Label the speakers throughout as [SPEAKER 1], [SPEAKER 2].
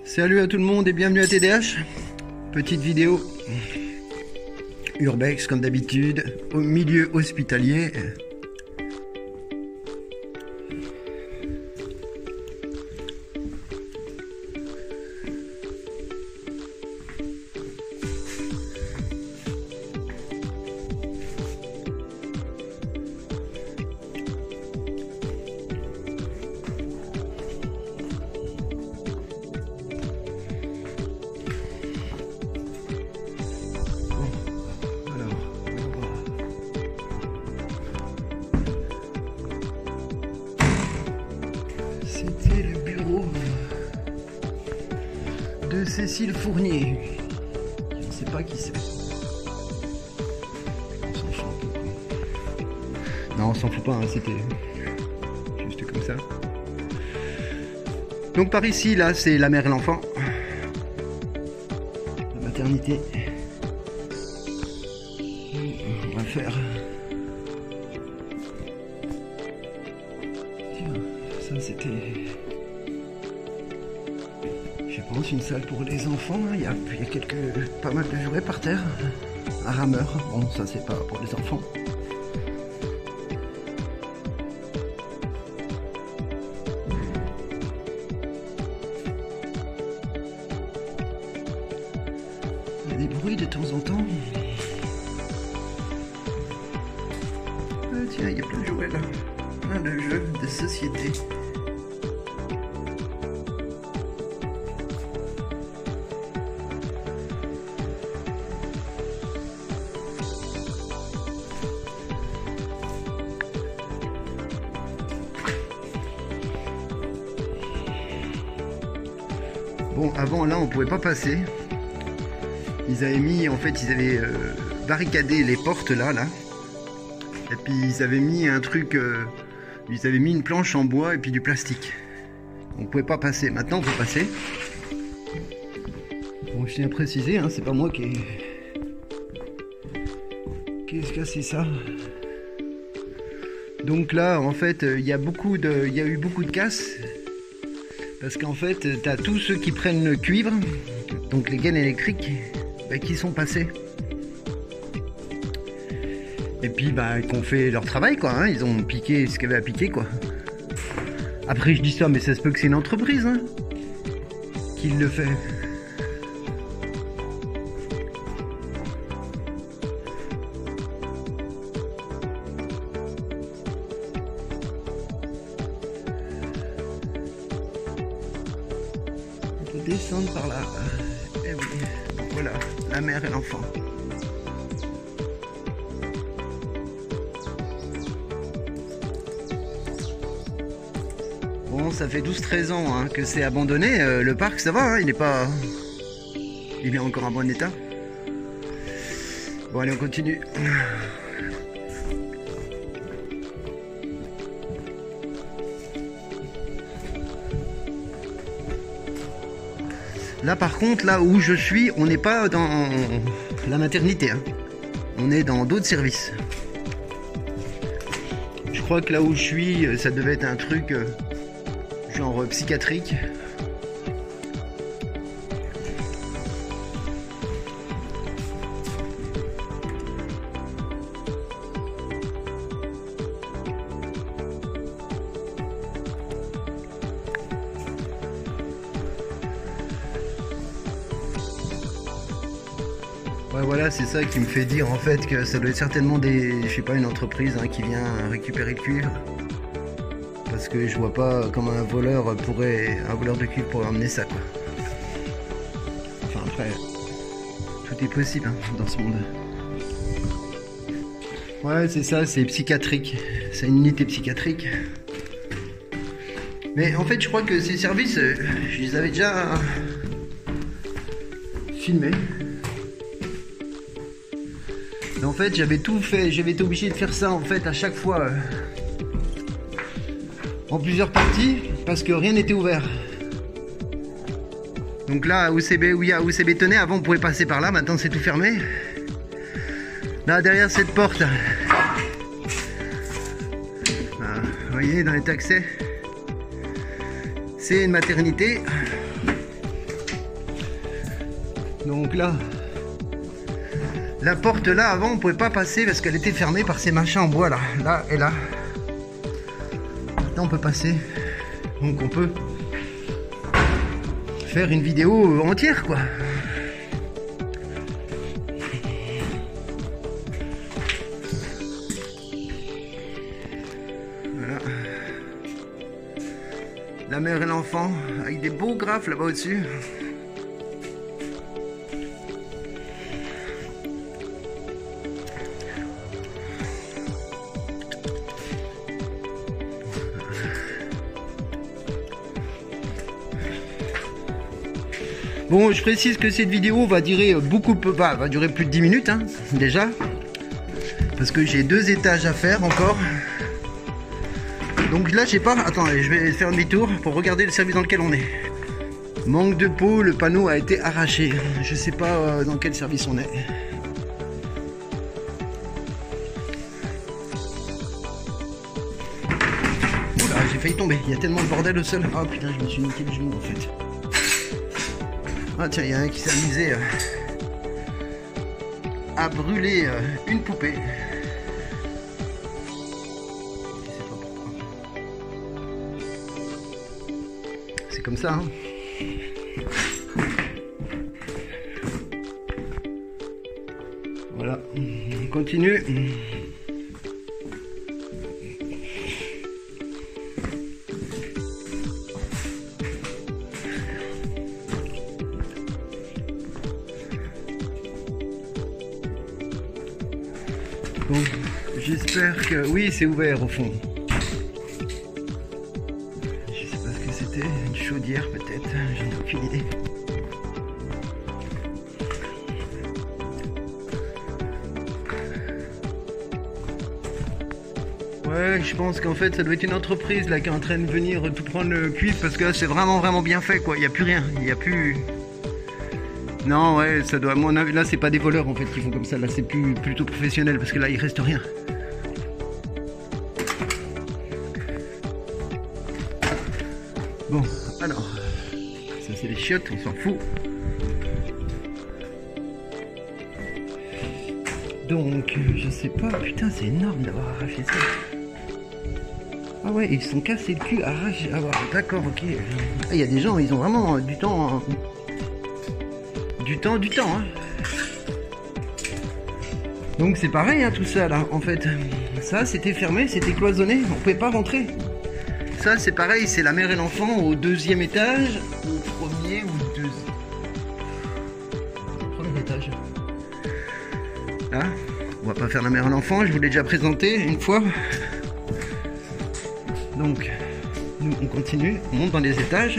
[SPEAKER 1] Salut à tout le monde et bienvenue à TDH. Petite vidéo urbex comme d'habitude, au milieu hospitalier. C'était le bureau de Cécile Fournier. Je ne sais pas qui c'est. On s'en fout un peu. Non, on s'en fout pas, hein, c'était juste comme ça. Donc par ici, là, c'est la mère et l'enfant. La maternité. On va faire... Ça c'était, je pense, une salle pour les enfants. Il y a pas mal de jouets par terre. Un rameur, bon ça c'est pas pour les enfants. Il y a des bruits de temps en temps. Ah, tiens, il y a plein de jouets là. Plein de jeux de société. Bon, avant là on pouvait pas passer. Ils avaient mis, en fait, ils avaient barricadé les portes là. Et puis ils avaient mis un truc, ils avaient mis une planche en bois et puis du plastique. On pouvait pas passer. Maintenant on peut passer. Bon, je tiens à préciser, hein, c'est pas moi qui ai cassé ça. Donc là, en fait, il y a eu beaucoup de casses. Parce qu'en fait, tu as tous ceux qui prennent le cuivre, donc les gaines électriques, bah, qui sont passés. Et puis, bah, qui ont fait leur travail, quoi. Hein. Ils ont piqué ce qu'il y avait à piquer, quoi. Après, je dis ça, mais ça se peut que c'est une entreprise, hein, qui le fait. Descendre par là. Et oui, donc voilà, la mère et l'enfant. Bon, ça fait 12-13 ans hein, que c'est abandonné. Le parc, ça va, hein, il est encore en bon état. Bon, allez, on continue. Là par contre, là où je suis, on n'est pas dans la maternité, hein. On est dans d'autres services. Je crois que là où je suis, ça devait être un truc genre psychiatrique. Ouais, voilà, c'est ça qui me fait dire en fait que ça doit être certainement je sais pas, une entreprise hein, qui vient récupérer le cuivre. Parce que je vois pas comment un voleur de cuivre pourrait emmener ça, quoi. Enfin après, tout est possible hein, dans ce monde. Ouais, c'est ça, c'est psychiatrique. C'est une unité psychiatrique. Mais en fait, je crois que ces services, je les avais déjà filmés. En fait, j'avais tout fait, j'avais été obligé de faire ça en fait à chaque fois en plusieurs parties parce que rien n'était ouvert. Donc là, où c'est bétonné, avant on pouvait passer par là, maintenant c'est tout fermé. Là, derrière cette porte, vous voyez, dans les accès, c'est une maternité. Donc là, la porte là, avant on pouvait pas passer parce qu'elle était fermée par ces machins en bois là, là et là. Maintenant on peut passer, donc on peut faire une vidéo entière quoi. Voilà. La mère et l'enfant avec des beaux graphes là-bas au-dessus. Bon, je précise que cette vidéo va durer va durer plus de 10 minutes hein, déjà, parce que j'ai 2 étages à faire encore. Donc là, j'ai pas. Attendez, je vais faire un demi-tour pour regarder le service dans lequel on est. Manque de peau, le panneau a été arraché. Je sais pas dans quel service on est. Oula, j'ai failli tomber. Il y a tellement de bordel au sol. Oh putain, je me suis niqué le genou en fait. Ah tiens, il y a un qui s'est amusé à brûler une poupée. Je sais pas pourquoi. C'est comme ça, hein. Voilà, on continue. Bon, j'espère que... Oui, c'est ouvert au fond. Je sais pas ce que c'était, une chaudière peut-être, j'en ai aucune idée. Ouais, je pense qu'en fait ça doit être une entreprise là qui est en train de venir tout prendre le cuivre parce que là c'est vraiment bien fait quoi, il n'y a plus rien, il n'y a plus... Non ouais, ça doit, à mon avis, là c'est pas des voleurs en fait qui font comme ça, là c'est plutôt professionnel parce que là il reste rien. Bon, alors, ça c'est les chiottes, on s'en fout. Donc, je sais pas, putain c'est énorme d'avoir arraché ça. Ah ouais, ils se sont cassés le cul, arraché, ah ouais, d'accord, ok. Ah, il y a des gens, ils ont vraiment du temps... Du temps, hein. Donc c'est pareil hein, tout ça là en fait. Ça c'était fermé, c'était cloisonné, on pouvait pas rentrer. Ça c'est pareil, c'est la mère et l'enfant au 2e étage, au 1er ou 2e. Au 1er étage. Là, on va pas faire la mère et l'enfant, je vous l'ai déjà présenté une fois. Donc nous on continue, on monte dans les étages.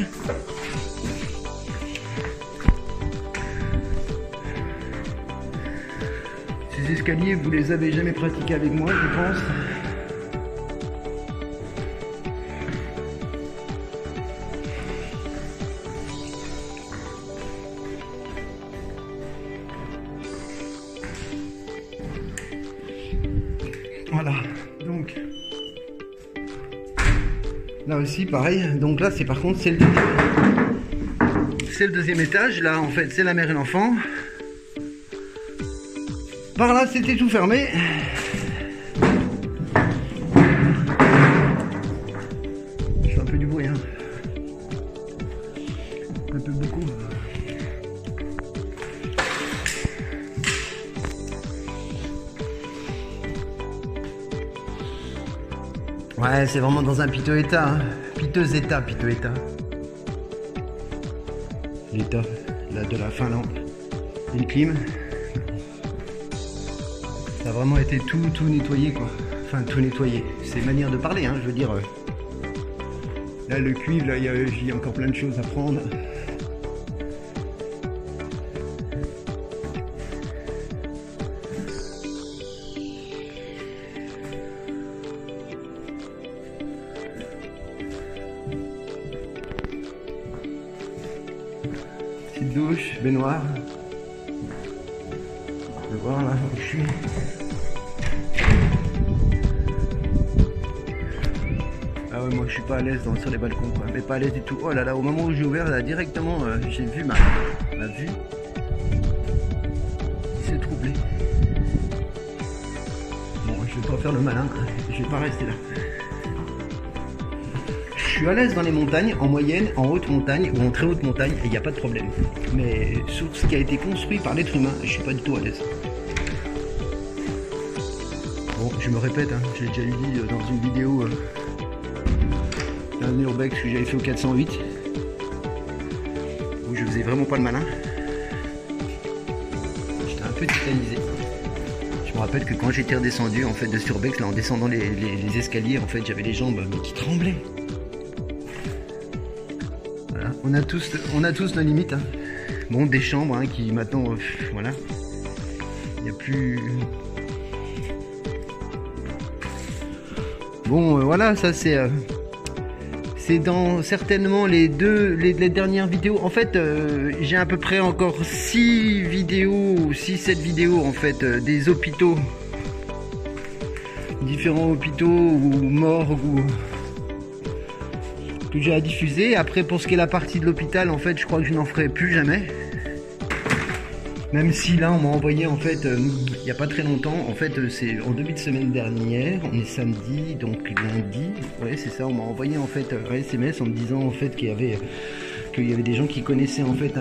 [SPEAKER 1] Ces escaliers, vous les avez jamais pratiqués avec moi, je pense. Voilà, donc là aussi pareil, donc là c'est par contre c'est le deuxième étage, là en fait c'est la mère et l'enfant. Par là, c'était tout fermé. Je fais un peu du bruit, hein. Un peu beaucoup. Ouais, c'est vraiment dans un piteux état. Hein. Piteux état. L'état là, de la Finlande. Une clim. Ça a vraiment été tout nettoyé quoi. Enfin tout nettoyé. C'est manière de parler hein, je veux dire. Là le cuivre, là il y a encore plein de choses à prendre. Petite douche, baignoire. Je vais voir là où je suis. Ah ouais, moi je suis pas à l'aise sur les balcons quoi, mais pas à l'aise du tout. Oh là là, au moment où j'ai ouvert là directement, j'ai vu ma vue. s'est troublé. Bon, je vais pas faire le malin, je vais pas rester là. Je suis à l'aise dans les montagnes, en moyenne, en haute montagne ou en très haute montagne, il n'y a pas de problème. Mais sur ce qui a été construit par l'être humain, je suis pas du tout à l'aise. Bon, je me répète, hein, j'ai déjà dit dans une vidéo un urbex que j'avais fait au 408, où je faisais vraiment pas le malin. J'étais un peu tétanisé. Je me rappelle que quand j'étais redescendu en fait de ce urbex, là en descendant les escaliers, en fait j'avais les jambes mais qui tremblaient. Voilà, on a tous nos limites. Hein. Bon, des chambres hein, qui maintenant, voilà, il n'y a plus. Bon, voilà, ça c'est dans certainement les dernières vidéos. En fait, j'ai à peu près encore 6 vidéos, 6-7 vidéos en fait, des hôpitaux, différents hôpitaux ou morgues ou que j'ai à diffuser. Après, pour ce qui est la partie de l'hôpital, en fait, je crois que je n'en ferai plus jamais. Même si là, on m'a envoyé en fait, il n'y a pas très longtemps, en fait, c'est en début de semaine dernière, on est samedi, donc lundi, ouais, c'est ça, on m'a envoyé en fait un SMS en me disant en fait qu'il y avait des gens qui connaissaient en fait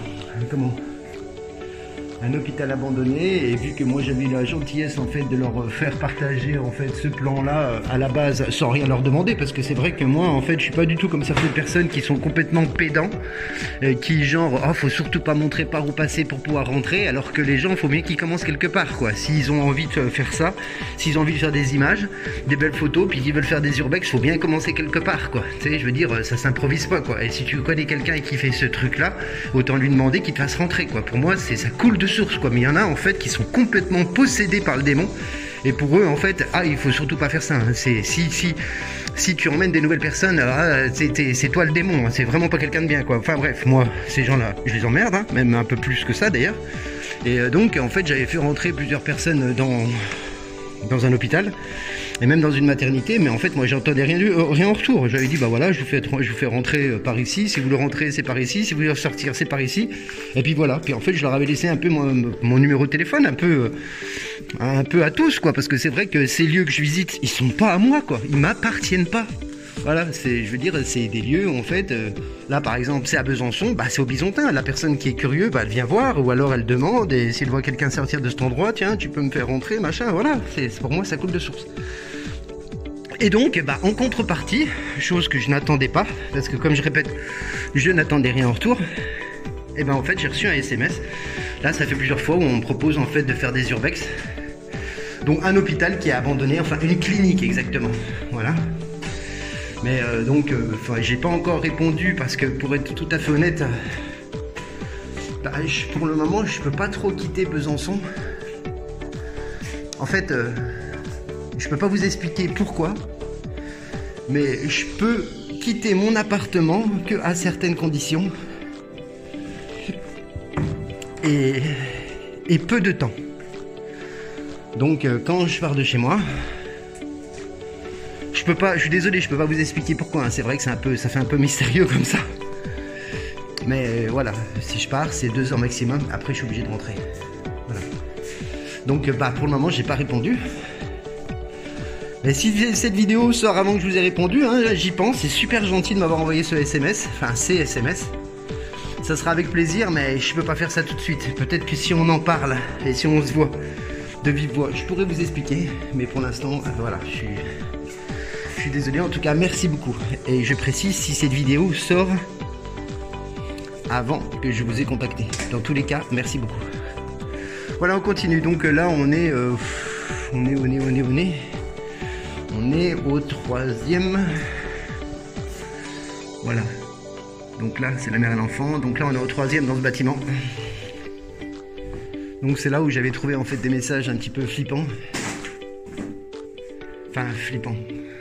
[SPEAKER 1] un hôpital abandonné, et vu que moi j'avais la gentillesse en fait de leur faire partager en fait ce plan là à la base sans rien leur demander, parce que c'est vrai que moi en fait je suis pas du tout comme certaines personnes qui sont complètement pédants, qui genre oh, faut surtout pas montrer par où passer pour pouvoir rentrer, alors que les gens faut bien qu'ils commencent quelque part quoi. S'ils ont envie de faire ça, s'ils ont envie de faire des images, des belles photos, puis qu'ils veulent faire des urbex, faut bien commencer quelque part quoi. Tu sais, je veux dire, ça s'improvise pas quoi. Et si tu connais quelqu'un qui fait ce truc là, autant lui demander qu'il te fasse rentrer quoi. Pour moi ça coule de source quoi. Mais il y en a en fait qui sont complètement possédés par le démon, et pour eux en fait il faut surtout pas faire ça hein. C'est si tu emmènes des nouvelles personnes, c'est toi le démon hein. C'est vraiment pas quelqu'un de bien quoi. Enfin bref, moi ces gens là je les emmerde hein, même un peu plus que ça d'ailleurs. Et donc en fait j'avais fait rentrer plusieurs personnes dans un hôpital et même dans une maternité, mais en fait moi j'entendais rien en retour. J'avais dit bah voilà, je vous fais rentrer par ici, si vous le rentrez c'est par ici, si vous voulez sortir c'est par ici, et puis voilà. Puis en fait je leur avais laissé un peu mon numéro de téléphone, un peu à tous quoi, parce que c'est vrai que ces lieux que je visite ils sont pas à moi quoi, ils m'appartiennent pas. Voilà, je veux dire, c'est des lieux où en fait, là par exemple c'est à Besançon, bah c'est au Bisontin, la personne qui est curieuse, bah elle vient voir, ou alors elle demande, et si elle voit quelqu'un sortir de cet endroit, tiens tu peux me faire rentrer, machin, voilà, pour moi ça coule de source. Et donc, bah, en contrepartie, chose que je n'attendais pas, parce que comme je répète, je n'attendais rien en retour, et ben en fait j'ai reçu un SMS, là ça fait plusieurs fois où on me propose en fait de faire des urbex, donc un hôpital qui est abandonné, enfin une clinique exactement, voilà. Mais j'ai pas encore répondu parce que pour être tout à fait honnête, bah, pour le moment je peux pas trop quitter Besançon. En fait, je peux pas vous expliquer pourquoi, mais je peux quitter mon appartement que à certaines conditions et peu de temps. Donc quand je pars de chez moi, je suis désolé, je peux pas vous expliquer pourquoi, hein. C'est vrai que ça fait un peu mystérieux comme ça. Mais voilà, si je pars, c'est 2 heures maximum, après je suis obligé de rentrer. Voilà. Donc bah pour le moment, j'ai pas répondu. Mais si cette vidéo sort avant que je vous ai répondu, hein, j'y pense, c'est super gentil de m'avoir envoyé ce SMS, enfin ces SMS. Ça sera avec plaisir, mais je peux pas faire ça tout de suite. Peut-être que si on en parle et si on se voit de vive voix, je pourrais vous expliquer. Mais pour l'instant, voilà, je suis désolé. En tout cas, merci beaucoup. Et je précise, si cette vidéo sort avant que je vous ai contacté. Dans tous les cas, merci beaucoup. Voilà, on continue. Donc là, on est au 3e. Voilà. Donc là, c'est la mère et l'enfant. Donc là, on est au 3e dans ce bâtiment. Donc c'est là où j'avais trouvé en fait des messages un petit peu flippants. Enfin, flippants.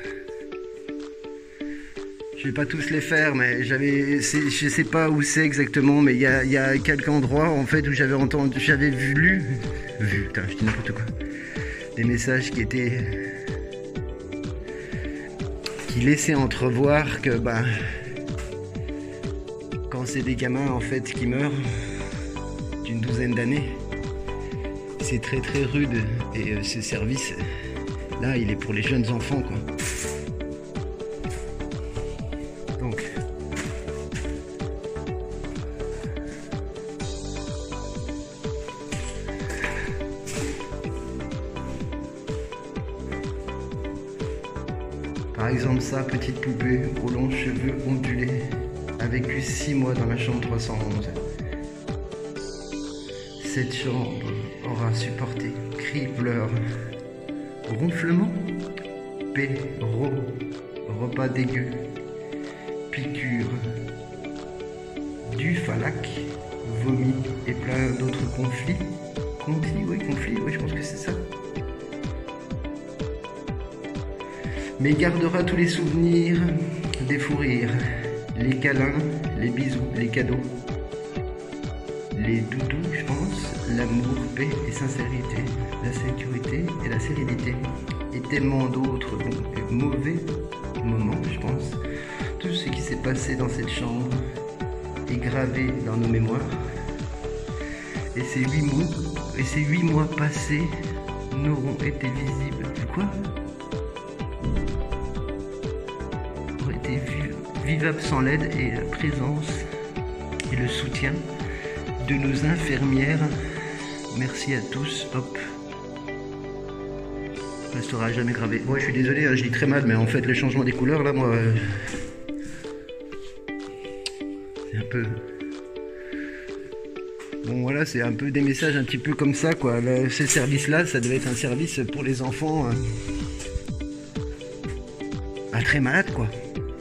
[SPEAKER 1] Je vais pas tous les faire, mais je sais pas où c'est exactement, mais il y a quelques endroits en fait où j'avais vu, putain, je dis n'importe quoi, des messages qui laissaient entrevoir que bah quand c'est des gamins en fait qui meurent d'une 12aine d'années, c'est très très rude. Et ce service, là, il est pour les jeunes enfants, quoi. Donc, par exemple ça, petite poupée aux longs cheveux ondulés, a vécu 6 mois dans la chambre 311. Cette chambre aura supporté cris, pleurs, ronflements, repas dégueux, piqûres, du phalac, vomi et plein d'autres conflits. Conflits, oui, je pense que c'est ça. Mais gardera tous les souvenirs des fous rires, les câlins, les bisous, les cadeaux, les doudous, je pense, l'amour, paix et sincérité, la sécurité et la sérénité, et tellement d'autres mauvais moments, je pense. Tout ce qui s'est passé dans cette chambre est gravé dans nos mémoires. Et ces 8 mois passés n'auront été visibles. Quoi? Auraient été vivables sans l'aide et la présence et le soutien de nos infirmières. Merci à tous. Hop. Restera jamais gravé. Moi, je suis désolé, hein, je dis très mal, mais en fait, le changement des couleurs, là, moi, c'est un peu. Bon, voilà, c'est un peu des messages un petit peu comme ça, quoi. Ce service-là, ça devait être un service pour les enfants très malades, quoi.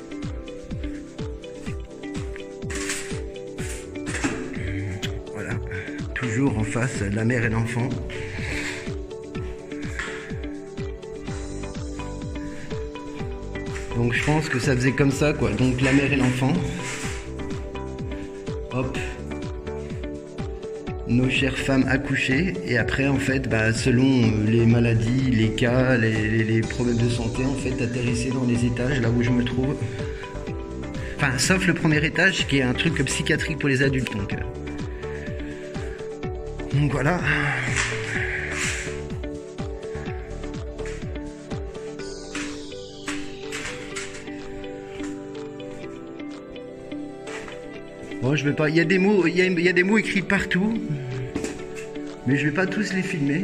[SPEAKER 1] Voilà, toujours en face, la mère et l'enfant. Donc je pense que ça faisait comme ça, quoi. Donc la mère et l'enfant. Hop. Nos chères femmes accouchées. Et après, en fait, selon les maladies, les cas, les problèmes de santé, en fait, atterrissaient dans les étages, là où je me trouve. Enfin, sauf le premier étage, qui est un truc psychiatrique pour les adultes. Donc voilà. Bon, je vais pas. Il y a des mots, il y a des mots écrits partout, mais je vais pas tous les filmer.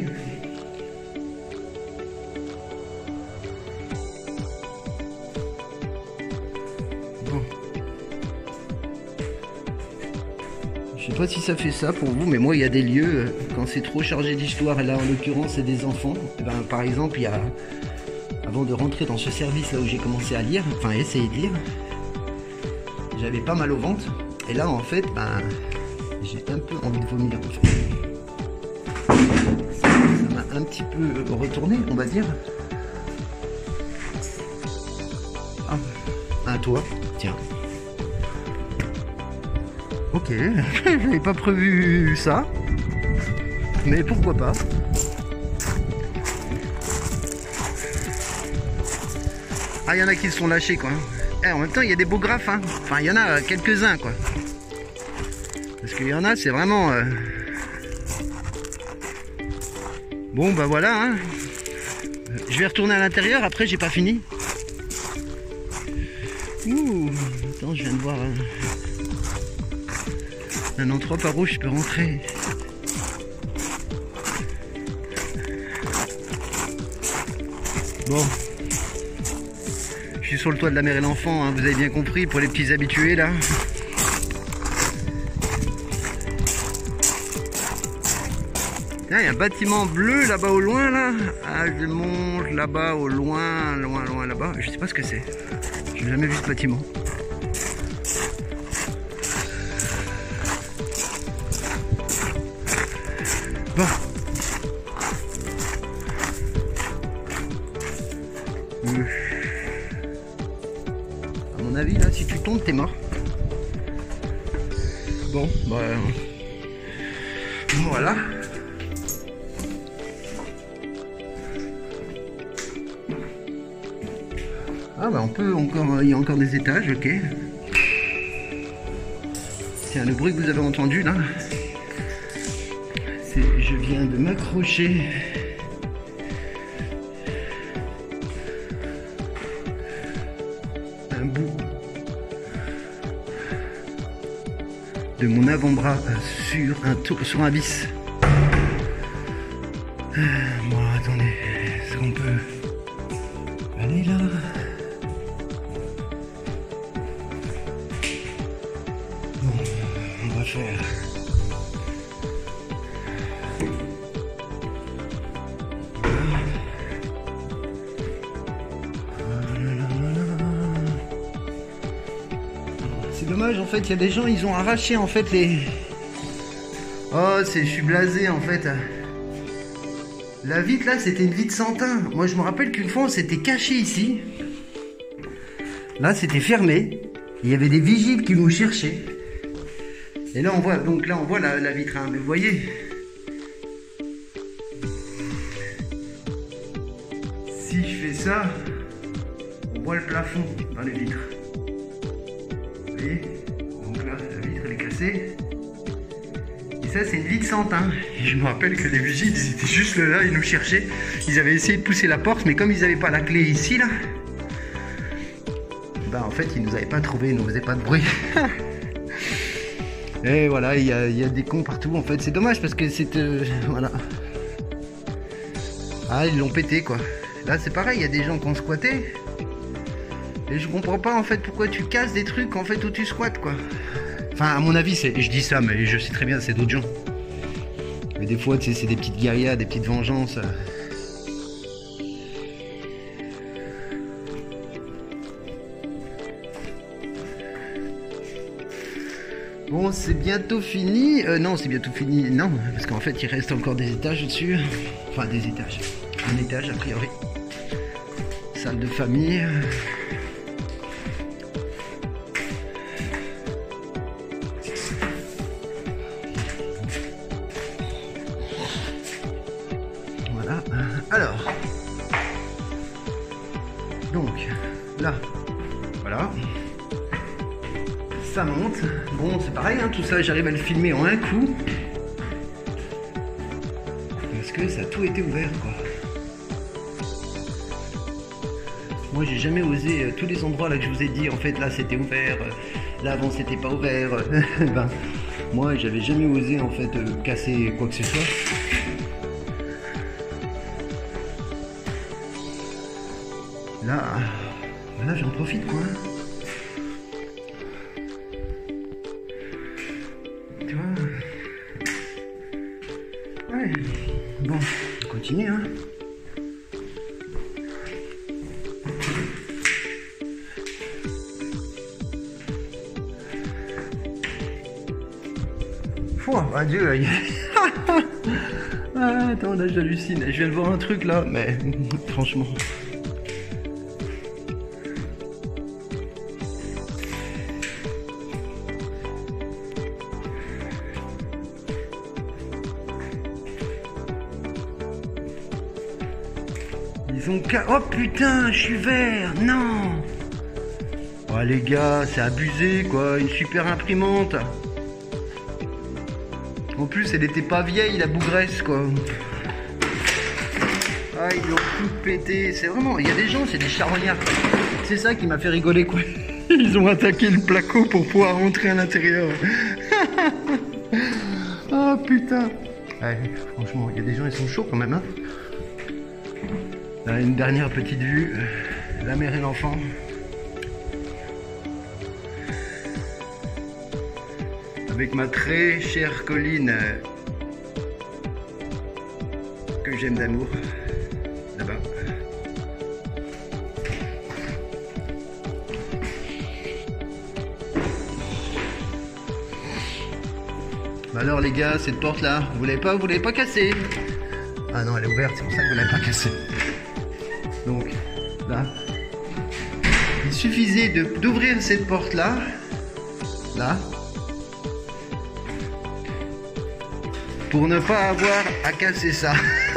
[SPEAKER 1] Bon. Je sais pas si ça fait ça pour vous, mais moi, il y a des lieux quand c'est trop chargé d'histoire. Là, en l'occurrence, c'est des enfants. Par exemple, il y a, avant de rentrer dans ce service là où j'ai commencé à lire, enfin essayer de lire, j'avais pas mal au ventre. Et là, en fait, j'ai un peu envie de vomir. En fait. Ça m'a un petit peu retourné, on va dire. Ah, un toit, tiens. Ok, j'avais pas prévu ça. Mais pourquoi pas. Ah, il y en a qui se sont lâchés, quoi. En même temps, il y a des beaux graphes, hein. Enfin, il y en a quelques-uns, quoi. Parce qu'il y en a, c'est vraiment... Bon, voilà, hein. Je vais retourner à l'intérieur, après, j'ai pas fini. Ouh, attends, je viens de voir un endroit par où je peux rentrer. Bon. Je suis sur le toit de la mère et l'enfant, hein, vous avez bien compris, pour les petits habitués là. Il y a un bâtiment bleu là-bas au loin là. Ah, je monte là-bas au loin, loin là-bas. Je sais pas ce que c'est. Je n'ai jamais vu ce bâtiment. Bon. À mon avis là, si tu tombes, t'es mort. Bon, voilà. Ah on peut encore, il y a encore des étages, ok. Tiens, le bruit que vous avez entendu là, Je viens de m'accrocher un bout de mon avant-bras sur un vis. Bon, attendez, est-ce qu'on peut aller là? Bon, on va faire. C'est dommage, en fait, il y a des gens, ils ont arraché en fait les. Oh, je suis blasé en fait. La vitre là, c'était une vitre sans teint. Moi, je me rappelle qu'une fois, on s'était caché ici. Là, c'était fermé. Il y avait des vigiles qui nous cherchaient. Et là, on voit, donc là, on voit la vitre. Hein, mais vous voyez. Si je fais ça, on voit le plafond dans les vitres. Vous voyez? Donc là, la vitre elle est cassée. Et ça, c'est une vitre sans teint. Et je me rappelle que les vigiles, ils étaient juste là, ils nous cherchaient. Ils avaient essayé de pousser la porte, mais comme ils n'avaient pas la clé ici, là, bah en fait, ils nous avaient pas trouvé, ils nous faisaient pas de bruit. Et voilà, il y a des cons partout, en fait. C'est dommage parce que c'est... voilà. Ah, ils l'ont pété, quoi. Là, c'est pareil, il y a des gens qui ont squatté. Et je comprends pas, en fait, pourquoi tu casses des trucs, en fait, où tu squattes, quoi. Enfin, à mon avis, je dis ça, mais je sais très bien, c'est d'autres gens. Mais des fois, tu sais, c'est des petites guérillas, des petites vengeances. Bon, c'est bientôt fini. Non, c'est bientôt fini. Non, parce qu'en fait, il reste encore des étages au-dessus. Enfin, des étages. Un étage, a priori. Salle de famille. Voilà. Alors. Donc, là. Voilà. Ça monte. Bon, c'est pareil, hein, tout ça, j'arrive à le filmer en un coup. Parce que ça a tout été ouvert, quoi. Moi, j'ai jamais osé, tous les endroits là que je vous ai dit, en fait, là, c'était ouvert. Là, avant, c'était pas ouvert. Ben, moi, j'avais jamais osé, en fait, casser quoi que ce soit. Là, j'en profite, quoi. Tu vois? Ouais. Bon, on continue, hein. Oh, adieu. Ah, attends, là, j'hallucine. Je viens de voir un truc, là, mais franchement... Ils ont... Oh putain, je suis vert. Non. Oh les gars, c'est abusé quoi. Une super imprimante. En plus, elle était pas vieille, la bougresse quoi. Ah, ils ont tout pété. C'est vraiment... Il y a des gens, c'est des charognards. C'est ça qui m'a fait rigoler quoi. Ils ont attaqué le placo pour pouvoir rentrer à l'intérieur. Ah putain. Ouais, franchement, il y a des gens, ils sont chauds quand même hein. Là, une dernière petite vue, la mère et l'enfant. Avec ma très chère colline que j'aime d'amour, là-bas. Bah alors les gars, cette porte là, vous l'avez pas cassée? Ah non, elle est ouverte, c'est pour ça que vous l'avez pas cassée. Donc là, il suffisait d'ouvrir cette porte là, pour ne pas avoir à casser ça.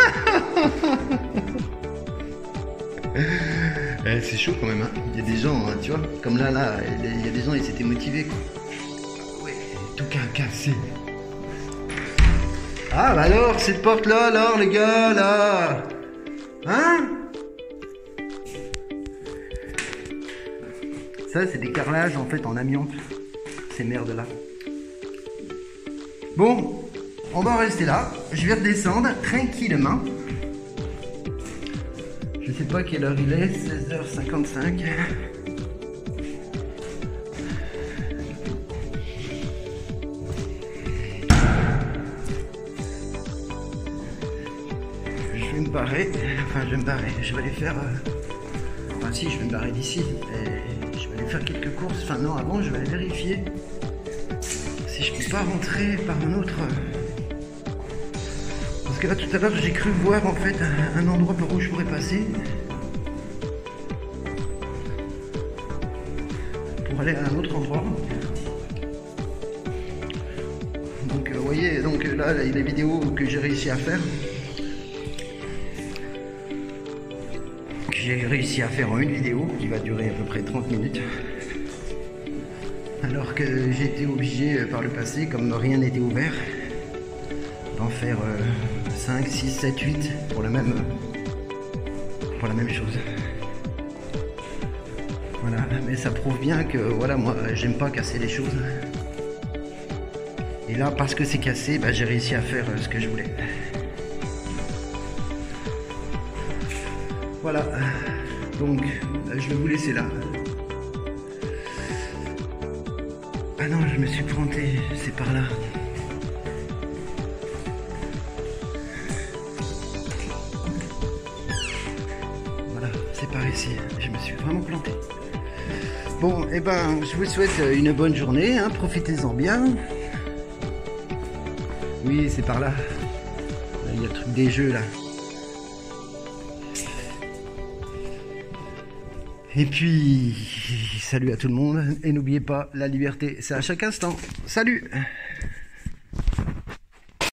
[SPEAKER 1] C'est chaud quand même, hein. Il y a des gens, hein, tu vois, comme là, il y a des gens, ils s'étaient motivés quoi. Ouais, tout cas cassé. Ah bah alors, cette porte-là, alors les gars, là. Hein? Ça, c'est des carrelages en fait en amiante. Ces merdes-là. Bon, on va rester là. Je vais redescendre tranquillement. Je sais pas quelle heure il est, 16h55. Je vais me barrer. Enfin, je vais me barrer. Je vais aller faire... Enfin, si, je vais me barrer d'ici. Et je vais aller faire quelques courses. Enfin, non, avant, je vais aller vérifier si je peux pas rentrer par un autre... Parce que là, tout à l'heure, j'ai cru voir en fait un endroit par où je pourrais passer. Pour aller à un autre endroit. Donc, vous voyez, donc là, les vidéos que j'ai réussi à faire. J'ai réussi à faire une vidéo qui va durer à peu près 30 minutes. Alors que j'ai été obligé par le passé, comme rien n'était ouvert, d'en faire 5, 6, 7, 8 pour la même chose. Voilà, mais ça prouve bien que voilà, moi j'aime pas casser les choses. Et là, parce que c'est cassé, bah, j'ai réussi à faire ce que je voulais. Voilà, donc je vais vous laisser là. Ah non, je me suis planté, c'est par là. Voilà, c'est par ici, je me suis vraiment planté. Bon, et ben, je vous souhaite une bonne journée, hein, profitez-en bien. Oui, c'est par là. Il y a le truc des jeux là. Et puis, salut à tout le monde, et n'oubliez pas, la liberté, c'est à chaque instant. Salut!